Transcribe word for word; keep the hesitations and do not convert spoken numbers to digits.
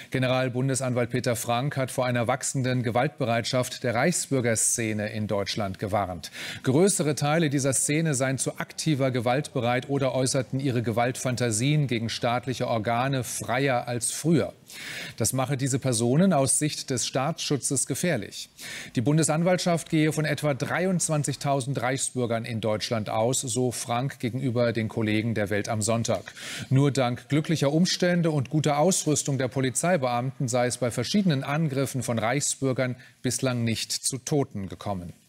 Generalbundesanwalt Peter Frank hat vor einer wachsenden Gewaltbereitschaft der Reichsbürgerszene in Deutschland gewarnt. Größere Teile dieser Szene seien zu aktiver Gewalt bereit oder äußerten ihre Gewaltfantasien gegen staatliche Organe freier als früher. Das mache diese Personen aus Sicht des Staatsschutzes gefährlich. Die Bundesanwaltschaft gehe von etwa dreiundzwanzigtausend Reichsbürgern in Deutschland aus, so Frank gegenüber den Kollegen der Welt am Sonntag. Nur dank glücklicher Umstände und guter Ausrüstung der Polizeibeamten sei es bei verschiedenen Angriffen von Reichsbürgern bislang nicht zu Toten gekommen.